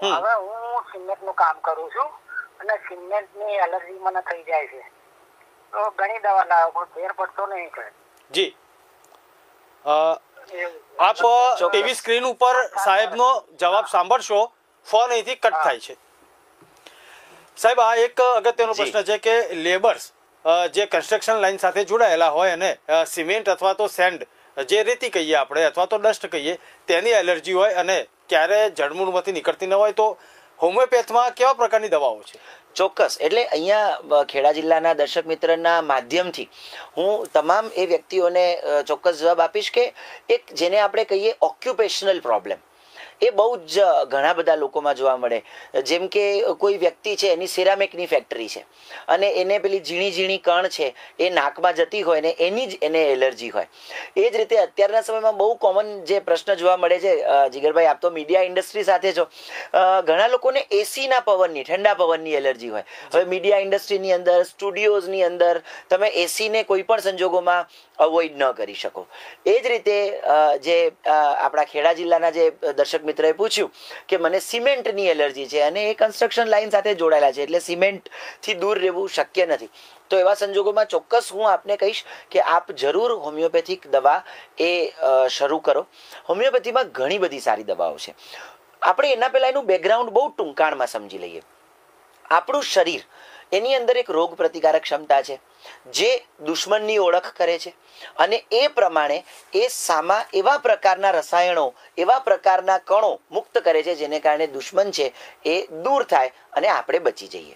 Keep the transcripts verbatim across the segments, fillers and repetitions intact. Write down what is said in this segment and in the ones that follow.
હવે હું સિમેન્ટ નું કામ કરું છું અને સિમેન્ટ ની એલર્જી મને થઈ જાય છે, તો ઘણી દવા લાવો પણ ફેર પડતો નહીં કરે. જી આપ ટીવી સ્ક્રીન ઉપર સાહેબનો જવાબ સાંભળશો, ફોન અહીંથી કટ થાય છે. સાહેબ, આ એક અગત્યનો પ્રશ્ન છે કે લેબર્સ જે કન્સ્ટ્રક્શન લાઈન સાથે જોડાયેલા હોય અને સિમેન્ટ અથવા તો સેન્ડ જે રેતી કહીએ આપણે અથવા તો ડસ્ટ કહીએ તેની એલર્જી હોય અને ક્યારે જળમૂળમાંથી નીકળતી ન હોય, તો હોમિયોપેથમાં કેવા પ્રકારની દવાઓ છે? ચોક્કસ. એટલે અહીંયા ખેડા જિલ્લાના દર્શક મિત્રના માધ્યમથી હું તમામ એ વ્યક્તિઓને ચોક્કસ જવાબ આપીશ કે એક જેને આપણે કહીએ ઓક્યુપેશનલ પ્રોબ્લેમ, એ બહુ જ ઘણા બધા લોકોમાં જોવા મળે. જેમ કે કોઈ વ્યક્તિ છે, એની સિરામિકની ફેક્ટરી છે અને એને પેલી ઝીણી ઝીણી કણ છે એ નાકમાં જતી હોય ને એની જ એને એલર્જી હોય. એ જ રીતે અત્યારના સમયમાં બહુ કોમન જે પ્રશ્ન જોવા મળે છે, જીગરભાઈ આપ તો મીડિયા ઇન્ડસ્ટ્રી સાથે છો, ઘણા લોકોને એસીના પવનની, ઠંડા પવનની એલર્જી હોય. હવે મીડિયા ઇન્ડસ્ટ્રીની અંદર, સ્ટુડિયોઝની અંદર તમે એસીને કોઈ પણ સંજોગોમાં અવોઇડ ન કરી શકો. એ જ રીતે જે આપણા ખેડા જિલ્લાના જે દર્શક મિત્રએ પૂછ્યું કે મને સિમેન્ટની એલર્જી છે અને એ કન્સ્ટ્રક્શન લાઈન સાથે જોડાયેલા છે એટલે સિમેન્ટથી દૂર રહેવું શક્ય નથી, તો એવા સંજોગોમાં ચોક્કસ હું આપને કહીશ કે આપ જરૂર હોમિયોપેથિક દવા એ શરૂ કરો. હોમિયોપેથીમાં ઘણી બધી સારી દવાઓ છે. આપણે એના પહેલાં એનું બેકગ્રાઉન્ડ બહુ ટૂંકાણમાં સમજી લઈએ. આપણું શરીર, એની અંદર એક રોગ પ્રતિકારક ક્ષમતા છે જે દુશ્મનની ઓળખ કરે છે અને એ પ્રમાણે એ સામા એવા પ્રકારના રસાયણો, એવા પ્રકારના કણો મુક્ત કરે છે જેને કારણે દુશ્મન છે એ દૂર થાય અને આપણે બચી જઈએ.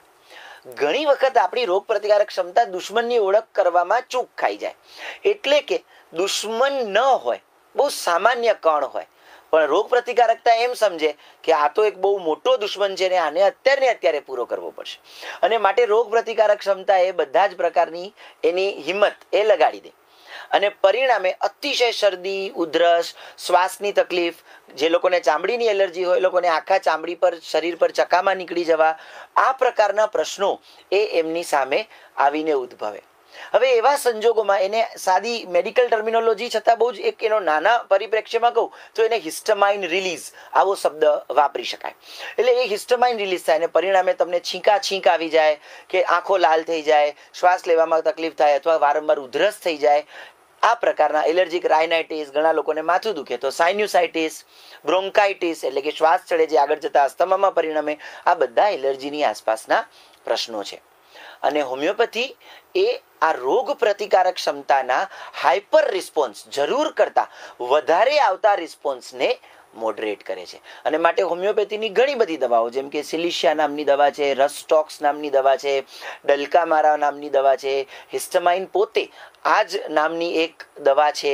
ઘણી વખત આપણી રોગ પ્રતિકારક ક્ષમતા દુશ્મનની ઓળખ કરવામાં ચૂક ખાઈ જાય, એટલે કે દુશ્મન ન હોય, બહુ સામાન્ય કણ હોય, પણ રોગ પ્રતિકારકતા એમ સમજે કે આ તો એક બહુ મોટો દુશ્મન છે ને આને અત્યારે ને અત્યારે પૂરો કરવો પડશે, અને માટે રોગ પ્રતિકારક ક્ષમતા એ બધા જ પ્રકારની એની હિંમત એ લગાડી દે અને પરિણામે અતિશય શરદી, ઉધરસ, શ્વાસની તકલીફ, જે લોકોને ચામડીની એલર્જી હોય એ લોકોને આખા ચામડી પર, શરીર પર ચકામાં નીકળી જવા, આ પ્રકારના પ્રશ્નો એ એમની સામે આવીને ઉદ્ભવે. હવે એવા સંજોગોમાં એને સાદી મેડિકલ ટર્મિનોલોજી છતાં બહુ જ એક એનો નાના પરિપ્રેક્ષ્યમાં કહું તો એને હિસ્ટમાઇન રિલીઝ આવો શબ્દ વાપરી શકાય. એટલે એ હિસ્ટમાઇન રિલીઝ થાય અને પરિણામે તમને છીંકા છીંક આવી જાય કે આંખો લાલ થઈ જાય, શ્વાસ લેવામાં તકલીફ થાય અથવા વારંવાર ઉધરસ થઈ જાય. આ પ્રકારના એલર્જીક રાઇનાઇટિસ, ઘણા લોકોને માથું દુખે તો સાઇન્યુસાઇટિસ, બ્રોન્કાઇટિસ એટલે કે શ્વાસ ચડે જે આગળ જતા અસ્થમામાં પરિણમે, આ બધા એલર્જીની આસપાસના પ્રશ્નો છે. અને હોમિયોપેથી એ આ રોગ પ્રતિકારક ક્ષમતાના હાઇપર રિસ્પોન્સ, જરૂર કરતાં વધારે આવતા રિસ્પોન્સને મોડરેટ કરે છે. અને માટે હોમિયોપેથીની ઘણી બધી દવાઓ, જેમ કે સિલિશિયા નામની દવા છે, રસ્ટોક્સ નામની દવા છે, ડલ્કામારા નામની દવા છે, હિસ્ટમાઇન પોતે આ જ નામની એક દવા છે.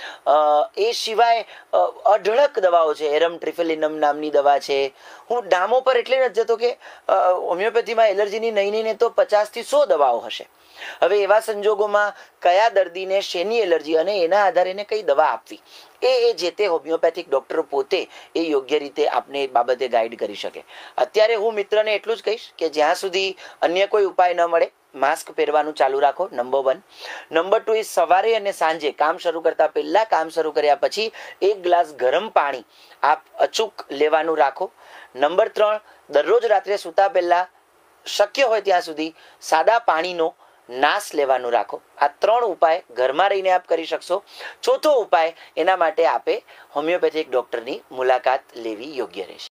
એ સિવાય અઢળક દવાઓ છે, એરમ ટ્રિફેલિનમ નામની દવા છે. હું ડામો પર એટલે નથી જતો કે હોમિયોપેથીમાં એલર્જીની નહીં નહીં તો પચાસથી સો દવાઓ હશે. હવે એવા સંજોગોમાં કયા દર્દીને શેની એલર્જી અને એના આધારે એને કઈ દવા આપવી એ એ જે તે હોમિયોપેથિક ડૉક્ટર પોતે એ યોગ્ય રીતે આપને એ બાબતે ગાઈડ કરી શકે. અત્યારે હું મિત્રને એટલું જ કહીશ કે જ્યાં સુધી અન્ય કોઈ ઉપાય ન મળે, માસ્ક પહેરવાનું ચાલુ રાખો, નંબર વન. નંબર ટુ એ સવારે અને સાંજે કામ શરૂ કરતા પહેલા, કામ શરૂ કર્યા પછી એક ગ્લાસ ગરમ પાણી આપ અચૂક લેવાનું રાખો. નંબર ત્રણ, દરરોજ રાત્રે સૂતા પહેલા શક્ય હોય ત્યાં સુધી સાદા પાણીનો નાશ લેવાનું રાખો. આ ત્રણ ઉપાય ઘરમાં રહીને આપ કરી શકશો. ચોથો ઉપાય, એના માટે આપે હોમિયોપેથિક ડૉક્ટરની મુલાકાત લેવી યોગ્ય રહેશે.